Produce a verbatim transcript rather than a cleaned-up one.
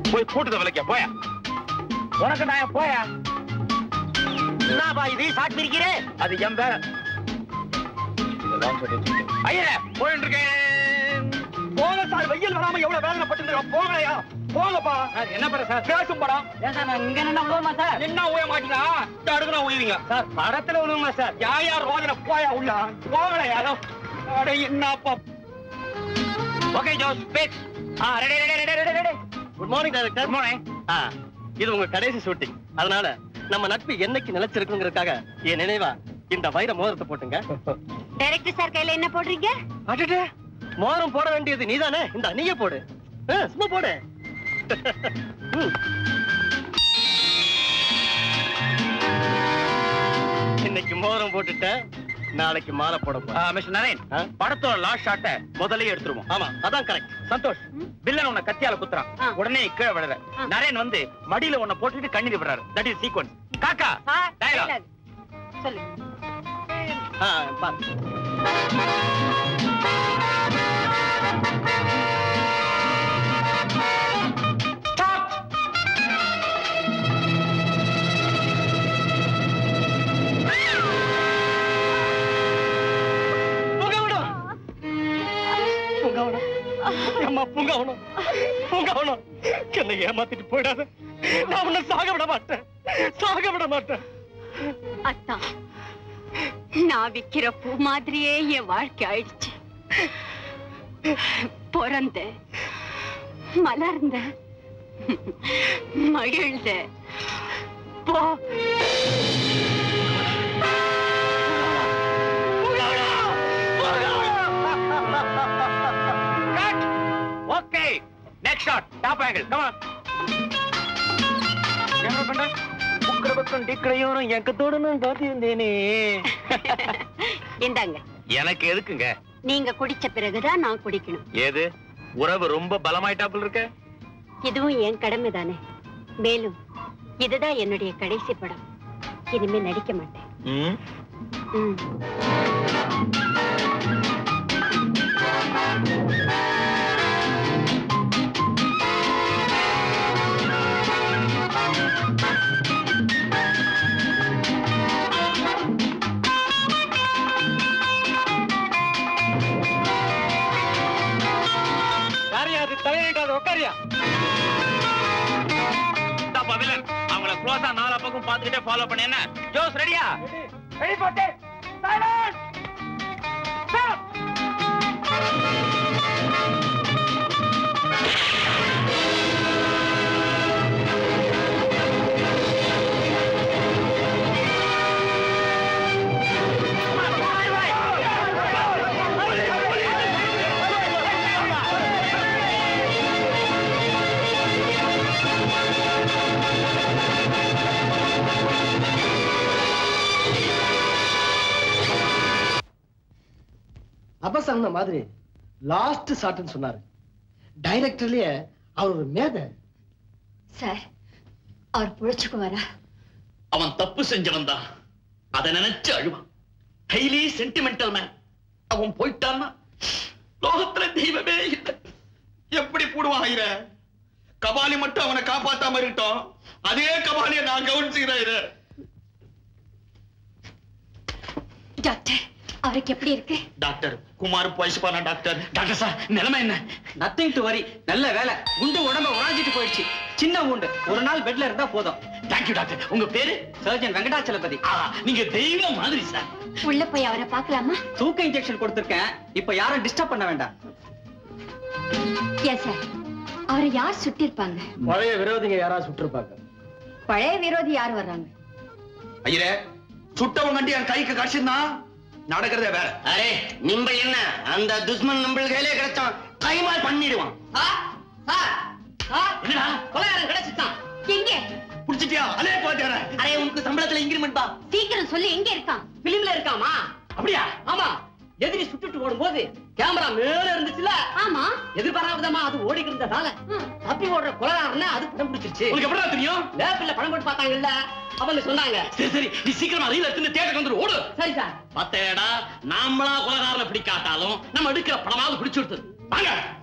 போய் கூட்டத்தை விலைக்க போயா. உனக்கு நான் போயா. என்னப்பா இது சாட் பிரிக்கிறேன்? அது என் பேர. ஐயா போயிட்டு இருக்கேன். போங்க சார், வெயில் வராம எவ்வளவு வேதனைப்பட்டு போங்கயா. போங்கப்பா. என்ன பண்ண சார்? பேசும் படம். ஏன் சார் நான் இங்க நின்னா உழுவுமா சார்? நின்னா உழ மாட்டீங்களா? அடுக்குனா உழுவீங்க சார். படத்துல உழுவுமா சார்? யார் யார் ரோதனை போயா உள்ள. போங்கல யாரோ. அட என்னப்பா. Okay Jose speak. ஆ ready ready ready ready. Good morning director. Good morning. ஆ இது உங்க கடைசி ஷூட்டிங். அதனால நம்ம நட்பு என்னைக்கு நிலைச்சிருக்குங்கிறதுக்காக என் நினைவா இந்த வைர மோதிரத்தை போட்டுங்க. டைரக்டர் சார் கையில என்ன போடுறீங்க? அடடே மோதிரம் போட வேண்டியது நீதானே. இந்த நீயே போடு. சும்மா போடு. இன்னைக்கு மோதிரம் போட்டுட்ட, நாளைக்கு மாலை போட போறேன். மிஸ்டர் நரேன், படத்தோட லாஸ்ட் ஷாட்டை முதல்லயே எடுத்துருவோம். ஆமா அதான் கரெக்ட். சந்தோஷ், வில்லன் உன்னை கத்தியால குத்துறான். உடனே கீழே விழுற. நரேன் வந்து மடியில உன்னை போட்டுட்டு கண்ணீர் விடுறாரு. That is sequence. காக்கா டயலாக் சொல்லு. ஆ பாரு. என்னை ஏமாத்திட்டு போயிடாத. நான் உன்னை சாக விட மாட்டேன். சாக விட மாட்டேன். அத்தா, நான் விக்கிற பூ மாதிரியே என் வாழ்க்கை ஆயிடுச்சு. பிறந்த, மலர்ந்த, மகிழ்ந்த போ. Okay next shot. Top angle. Come on. என்ன பண்ற? புக்கற பக்கம் டிக்கரையோரம் எக்கத்தோட நான் பாத்திருந்தேனே. இந்தாங்க. எனக்கு எதுக்குங்க? நீங்க குடிச்ச பிறகுதான் நான் குடிக்கணும். ஏது உறவு ரொம்ப பலமாயிட்டாப்புல இருக்க? இதுவும் என் கடமை தானே. மேலும் இதுதான் என்னுடைய கடைசி படம். இனிமே நடிக்க மாட்டேன். ம். ம். அவங்கள க்ளோஸா நாலா பக்கம் பார்த்துக்கிட்டே ஃபாலோ பண்ண. என்ன ஜோஸ் ரெடியா? ரெடி போட்டு சைலன்ஸ் ஸ்டாப். அபசந்த மாதிரி லாஸ்ட் ஷாட்னு சொன்னாரு. டைரக்டர்லயே அவர் ஒரு மேதை சார். அவர் புழைச்சுக்குவாரா? அவன் தப்பு செஞ்சவன் தான். அதை நினைச்சு அழுவான். Highly sentimental man. அவன் போயிட்டான்னா லோகத்துல தெய்வமே இல்லை. எப்படி போடுவான் ஐர? கபாலி மட்டும் அவனை காப்பாத்தாம இருக்கட்டும். அதே கபாலியை நான் கவனிச்சுக்கிறேன். டாக்டர், அவருக்கு எப்படி இருக்கு? டாக்டர் குமார் போயிச்சுப்பானா டாக்டர்? டாக்டர் சார் நிலைமை என்ன? Nothing to worry. நல்ல வேலை. உண்டு உடம்ப உராஞ்சிட்டு போயிடுச்சு. சின்ன உண்டு. ஒரு நாள் பெட்ல இருந்தா போதும். Thank you doctor. உங்க பேரு? சர்ஜன் வெங்கடாச்சலபதி. நீங்க தெய்வம் மாதிரி சார். உள்ள போய் அவரை பார்க்கலாமா? தூக்க இன்ஜெக்ஷன் கொடுத்திருக்கேன். இப்ப யாரும் டிஸ்டர்ப் பண்ண வேண்டாம். ஏன் சார், அவரை யார் சுட்டிருப்பாங்க? பழைய விரோதிங்க யாராவது சுட்டிருப்பாங்க. பழைய விரோதி யார் வர்றாங்க? ஐயரே, சுட்டவன் கண்டி என் கைக்கு கடிச்சிருந்தா நடக்கிறதே வேற. அரே நிம்ப என்ன அந்த துஷ்மன் நம்ம கையிலே கிடைச்சான். கைமால் பண்ணிடுவான். என்னடா கொலையாரன் கிடைச்சிட்டான். எங்க புடிச்சிட்டியா? அலே போட்டார. அரே உனக்கு சம்பளத்துல இன்கிரிமெண்ட் பா. சீக்கிரம் சொல்லி. எங்க இருக்கான்? பிலிம்ல இருக்காமா? அப்படியா? ஆமா. எதிரி சுட்டுட்டு ஓடும்போது கேமரா மேல இருந்துச்சுல. ஆமா. எதிர்பாராதமா அது ஓடிட்டு இருந்ததால தப்பி ஓடுற கொலையாரனை அது படம் பிடிச்சிருச்சு. உனக்கு எப்படா தெரியும்? லேப்ல படம் போட்டு பார்த்தாங்கல்ல, அவங்க சொன்னாங்க. சரி சரி, நீ சீக்கிரமா ரீல எடுத்து தியேட்டருக்கு வந்து ஓடு. சரி சார். பத்தேடா நாமளா கொலைகாரனை பிடிக்காட்டாலும் நம்ம எடுக்கிற படமாவது பிடிச்சு விடுறது. வாங்க.